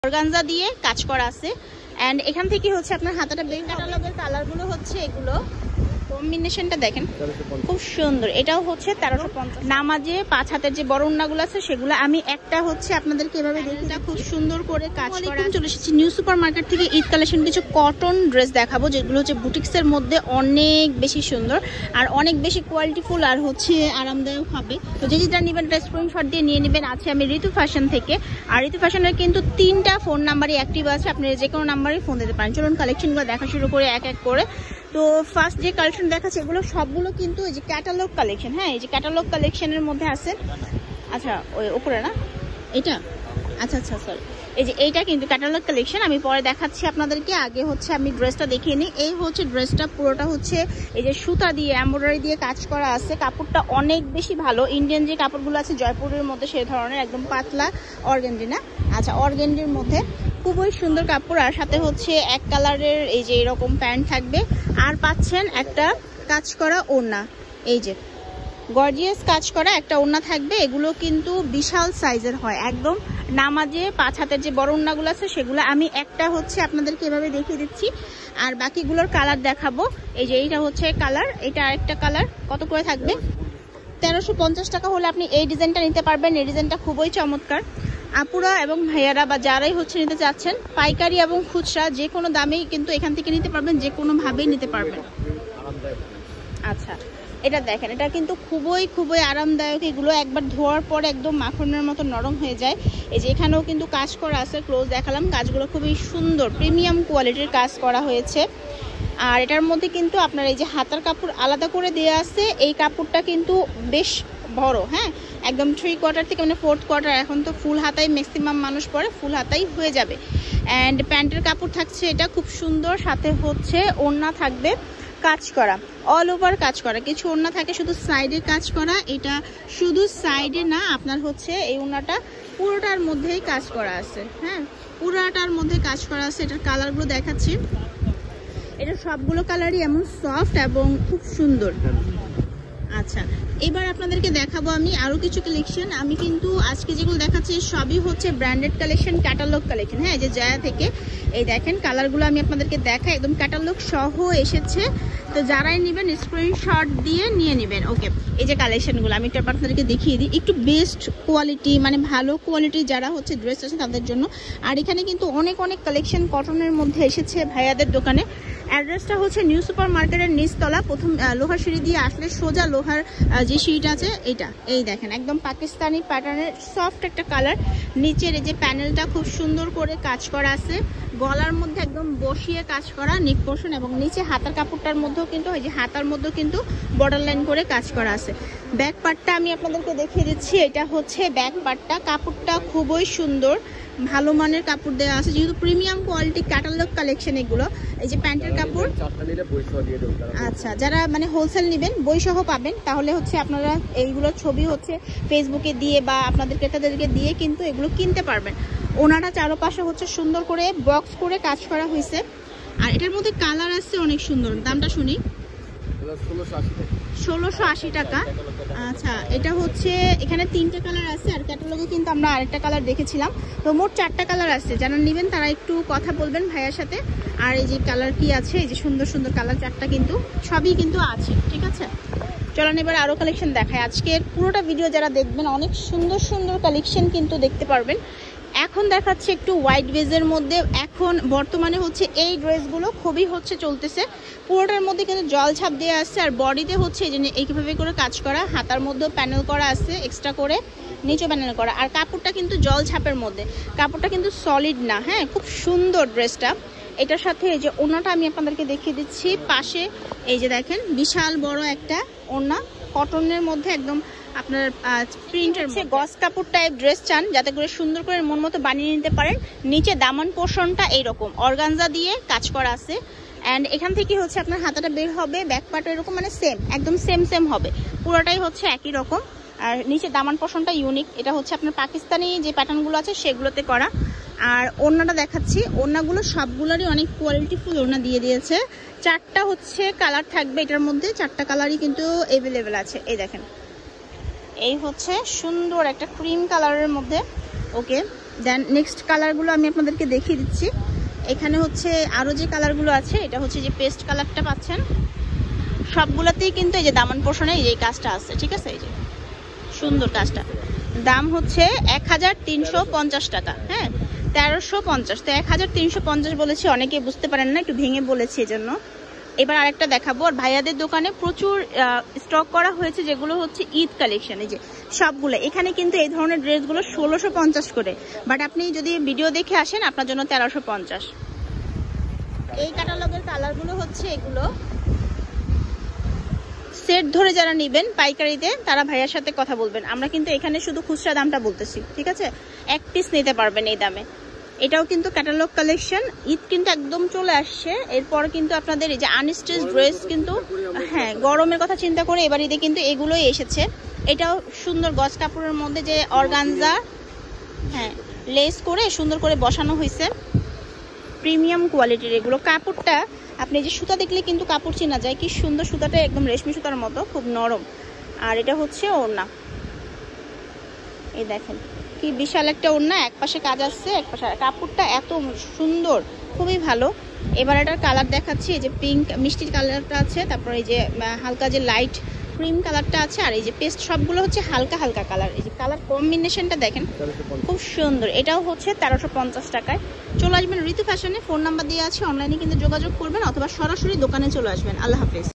Organza দিয়ে কাজ করা আছে এন্ড এখান থেকে হচ্ছে আপনার হাতাটা বের ক্যাটালগের কালারগুলো হচ্ছে এগুলো কম্বিনেশনটা দেখেন খুব সুন্দর। এটাও হচ্ছে 1350 নামাজে 5 হাতের যে বড় ওন্নাগুলো আছে সেগুলো আমি একটা হচ্ছে আপনাদেরকে এভাবে দেখতে খুব সুন্দর করে কাজ করা। চলে এসেছি নিউ সুপার মার্কেট থেকে ঈদ কালেকশন কিছু কটন ড্রেস দেখাবো যেগুলো হচ্ছে বুটিক্সের মধ্যে অনেক বেশি সুন্দর আর অনেক বেশি কোয়ালিটিফুল আর হচ্ছে আরামদায়ক হবে। তো যে যেটা নেবেন একটা স্ক্রিনশট দিয়ে নিয়ে নেবেন। আছে আমি ঋতু ফ্যাশন থেকে, আর ঋতু ফ্যাশনের কিন্তু 3টা ফোন নাম্বারই অ্যাক্টিভ আছে, আপনারা যে কোনো নাম্বারে ফোন দিতে পারেন। চলুন কালেকশনগুলো দেখা শুরু করে এক এক করে। তো ফার্স্ট যে কালেকশন দেখাচ্ছে এগুলো সবগুলো কিন্তু এই যে ক্যাটালগ কালেকশন। হ্যাঁ, এই যে ক্যাটালগ কালেকশনের মধ্যে আছে। আচ্ছা ওই উপরে না এটা, আচ্ছা আচ্ছা সরি, এই যে এইটা কিন্তু ক্যাটালগ কালেকশন। আমি পরে দেখাচ্ছি আপনাদেরকে, আগে হচ্ছে আমি ড্রেসটা দেখিয়ে নিই। এই হচ্ছে ড্রেসটা, পুরোটা হচ্ছে এই যে সুতা দিয়ে এমব্রয়ডারি দিয়ে কাজ করা আছে। কাপড়টা অনেক বেশি ভালো। ইন্ডিয়ান যে কাপড়গুলো আছে জয়পুরের মধ্যে সেই ধরনের একদম পাতলা অর্গেন্ডি না, আচ্ছা অর্গেন্ডির মধ্যে খুবই সুন্দর কাপড়। আর সাথে হচ্ছে এক কালারের এই যে এরকম প্যান্ট থাকবে, আর পাচ্ছেন একটা কাজ করা ওড়না, এই যে গর্জিয়াস কাজ করা একটা ওড়না থাকবে। এগুলো কিন্তু বিশাল সাইজের হয়, একদম নামাজে 5 হাতের যে বড় ওড়নাগুলো আছে সেগুলো আমি একটা হচ্ছে আপনাদেরকে এভাবে দেখিয়ে দিচ্ছি, আর বাকিগুলোর কালার দেখাবো। এই যে এইটা হচ্ছে কালার, এটা আরেকটা কালার। কত করে থাকবে? 1350 টাকা হলে আপনি এই ডিজাইনটা নিতে পারবেন। এই ডিজাইনটা খুবই চমৎকার। আপুরা এবং ভাইয়ারা বা যারাই হচ্ছে নিতে চাচ্ছেন পাইকারি এবং খুচরা যে কোনো দামেই কিন্তু এখান থেকে নিতে পারবেন, যে কোনো ভাবেই নিতে পারবেন। আচ্ছা এটা দেখেন, এটা কিন্তু খুবই খুবই আরামদায়ক। এগুলো একবার ধোয়ার পর একদম মাখনের মতো নরম হয়ে যায়। এই যে এখানেও কিন্তু কাজ করা আছে, ক্লোজ দেখালাম। কাজগুলো খুবই সুন্দর, প্রিমিয়াম কোয়ালিটির কাজ করা হয়েছে। আর এটার মধ্যে কিন্তু আপনার এই যে হাতার কাপড় আলাদা করে দেওয়া আছে। এই কাপড়টা কিন্তু বেশ বড়, হ্যাঁ একদম 3/4 থেকে মানে 4/4। এখন তো ফুল হাতাই ম্যাক্সিমাম মানুষ পরে, ফুল হাতাই হয়ে যাবে। অ্যান্ড প্যান্টের কাপড় থাকছে এটা খুব সুন্দর, সাথে হচ্ছে ওড়না থাকবে কাজ করা, অল ওভার কাজ করা। কিছু ওড়না থাকে শুধু সাইডে কাজ করা, এটা শুধু সাইডে না, আপনার হচ্ছে এই ওড়নাটা পুরোটার মধ্যেই কাজ করা আছে। হ্যাঁ পুরোটার মধ্যে কাজ করা আছে। এটার কালারগুলো দেখাচ্ছি, এটা সবগুলো কালারই এমন সফট এবং খুব সুন্দর। আচ্ছা এবার আপনাদেরকে দেখাবো আমি আরো কিছু কালেকশন। আমি কিন্তু আজকে যেগুলো দেখাচ্ছি সবই হচ্ছে ব্র্যান্ডেড কালেকশন, ক্যাটালগ কালেকশন। হ্যাঁ যে জায়া থেকে, এই দেখেন কালারগুলো আমি আপনাদেরকে দেখাই, একদম ক্যাটালগ সহ এসেছে। তো যারাই নেবেন স্ক্রিনশট দিয়ে নিয়ে নেবেন। ওকে এই যে কালেকশনগুলো আমি একটু আপনাদেরকে দেখিয়ে দিই, একটু বেস্ট কোয়ালিটি মানে ভালো কোয়ালিটি যারা হচ্ছে ড্রেস আছে তাদের জন্য। আর এখানে কিন্তু অনেক অনেক কালেকশন কটনের মধ্যে এসেছে ভাইয়াদের দোকানে। অ্যাড্রেসটা হচ্ছে নিউ সুপার মার্কেটের নিচতলা, প্রথম লোহার সিঁড়ি দিয়ে আসলে সোজা লোহার যে সিঁড়িটা আছে এটা, এই দেখেন একদম পাকিস্তানি প্যাটার্নের সফট একটা কালার। নিচের এই যে প্যানেলটা খুব সুন্দর করে কাজ করা আছে, গলার মধ্যে একদম বসিয়ে কাজ করা নেক পোর্শন, এবং নিচে হাতার কাপড়টার মধ্যেও কিন্তু এই যে হাতার মধ্যেও কিন্তু বর্ডার লাইন করে কাজ করা আছে। ব্যাক পার্টটা আমি আপনাদেরকে দেখিয়ে দিচ্ছি, এটা হচ্ছে ব্যাক পার্টটা। কাপড়টা খুবই সুন্দর, ভালো মানের কাপড় দেওয়া আছে, যেহেতু প্রিমিয়াম কোয়ালিটি ক্যাটালগ কালেকশন এগুলো। এই যে প্যান্টের কাপড়, আচ্ছা যারা মানে হোলসেল নেবেন বই সহ পাবেন, তাহলে হচ্ছে আপনারা এইগুলোর ছবি হচ্ছে ফেসবুকে দিয়ে বা আপনাদের ক্রেতাদেরকে দিয়ে কিন্তু এগুলো কিনতে পারবেন। ওনারা চারপাশে হচ্ছে সুন্দর করে বক্স করে কাজ করা হয়েছে। আর এটার মধ্যে কালার আছে অনেক সুন্দর। দামটা শুনি, 1680 টাকা। আচ্ছা এটা হচ্ছে এখানে 3টা কালার আছে, আর ক্যাটালগে কিন্তু আমরা আরেকটা কালার দেখেছিলাম। তো মোট 4টা কালার আছে, যারা নেবেন তারা একটু কথা বলবেন ভাইয়ার সাথে। আর এই যে কালার কি আছে, এই যে সুন্দর সুন্দর কালার 4টা কিন্তু সবই কিন্তু আছে, ঠিক আছে। চলেন এবার আরো কালেকশন দেখায়। আজকের পুরোটা ভিডিও যারা দেখবেন অনেক সুন্দর সুন্দর কালেকশন কিন্তু দেখতে পারবেন। এখন দেখাচ্ছে একটু হোয়াইট বেজের মধ্যে, এখন বর্তমানে হচ্ছে এই ড্রেসগুলো খুবই হচ্ছে চলতেছে। পুরোটার মধ্যে কিন্তু জল ছাপ দেওয়া আছে, আর বডিতে হচ্ছে এই যে এইভাবে করে কাজ করা, হাতার মধ্যেও প্যানেল করা আছে এক্সট্রা করে, নিচে প্যানেল করা। আর কাপড়টা কিন্তু জল ছাপের মধ্যে, কাপড়টা কিন্তু সলিড না। হ্যাঁ খুব সুন্দর ড্রেসটা। এটার সাথে এই যে ওড়নাটা আমি আপনাদেরকে দেখিয়ে দিচ্ছি, পাশে এই যে দেখেন বিশাল বড় একটা ওড়না কটনের মধ্যে, একদম আপনার প্রিন্টের গস কাপড় টাইপ ড্রেস চান যাতে করে সুন্দর করে মন মতো বানিয়ে নিতে পারেন। নিচে দামান পোর্শনটা এইরকম অর্গানজা দিয়ে কাজ করা আছে, অ্যান্ড এখান থেকে হচ্ছে আপনার হাতাটা বের হবে, ব্যাক পার্ট এরকম মানে সেম একদম সেম হবে, পুরোটাই হচ্ছে একই রকম। আর নিচে দামান পোর্শনটা ইউনিক, এটা হচ্ছে আপনার পাকিস্তানি যে প্যাটার্নগুলো আছে সেগুলোতে করা। আর ওড়নাটা দেখাচ্ছি, ওড়নাগুলো সবগুলোরই অনেক কোয়ালিটিফুল ওড়না দিয়ে দিয়েছে। 4টা হচ্ছে কালার থাকবে এটার মধ্যে, 4টা কালারই কিন্তু অ্যাভেলেবেল আছে। এই দেখেন এই হচ্ছে সুন্দর একটা ক্রিম কালারের মধ্যে। ওকে দেন নেক্সট কালারগুলো আমি আপনাদেরকে দেখিয়ে দিচ্ছি। এখানে হচ্ছে আরও যে কালারগুলো আছে, এটা হচ্ছে যে পেস্ট কালারটা পাচ্ছেন। সবগুলোতেই কিন্তু এই যে দামান পোর্শনে এই যে কাজটা আছে, ঠিক আছে? এই যে সুন্দর কাজটা। দাম হচ্ছে 1350 টাকা। হ্যাঁ, 1350। তো 1350 বলেছি, অনেকে বুঝতে পারেন না, একটু ভেঙে বলেছি এজন্য। এবার আরেকটা দেখাবো। আর ভাইয়াদের দোকানে প্রচুর স্টক করা হয়েছে, যেগুলো হচ্ছে ঈদ কালেকশন। এই যে সবগুলো এখানে কিন্তু এই ধরনের ড্রেসগুলো 1650 করে, বাট আপনি যদি ভিডিও দেখে আসেন আপনার জন্য 1350। এই ক্যাটালগের কালারগুলো হচ্ছে এগুলো। সেট ধরে যারা নেবেন পাইকারিতে, তারা ভাইয়ার সাথে কথা বলবেন। আমরা কিন্তু এখানে শুধু খুচরা দামটা বলতেছি, ঠিক আছে? এক পিস নিতে পারবেন এই দামে। এটাও কিন্তু ক্যাটালগ কালেকশন। ঈদ কিন্তু একদম চলে আসছে, এরপর কিন্তু আপনাদের এই যে আনস্টিচ ড্রেস কিন্তু, হ্যাঁ, গরমের কথা চিন্তা করে এবার ঈদে কিন্তু এগুলোই এসেছে। এটাও সুন্দর গজ কাপড়ের মধ্যে যে অর্গানজা, হ্যাঁ, লেস করে সুন্দর করে বসানো হয়েছে, প্রিমিয়াম কোয়ালিটির এগুলো। কাপড়টা আপনি যে সুতা দেখলে কিন্তু কাপড় চেনা যায়, কি সুন্দর সুতাটা, একদম রেশমি সুতার মতো, খুব নরম। আর এটা হচ্ছে ওড়না, এই দেখেন কি বিশাল একটা ওড়না, এক পাশে কাজ আসছে, এক পাশে। কাপড়টা এত সুন্দর, খুবই ভালো। এবার এটার কালার দেখাচ্ছি। এই যে পিঙ্ক মিষ্টি কালারটা আছে, তারপর এই যে হালকা যে লাইট ক্রিম কালারটা আছে, আর এই যে পেস্ট, সবগুলো হচ্ছে হালকা হালকা কালার। এই যে কালার কম্বিনেশনটা দেখেন, খুব সুন্দর। এটাও হচ্ছে 1350 টাকায়। চলে আসবেন ঋতু ফ্যাশনে, ফোন নাম্বার দিয়ে আছে, অনলাইনে কিন্তু যোগাযোগ করবেন, অথবা সরাসরি দোকানে চলে আসবেন। আল্লাহ হাফেজ।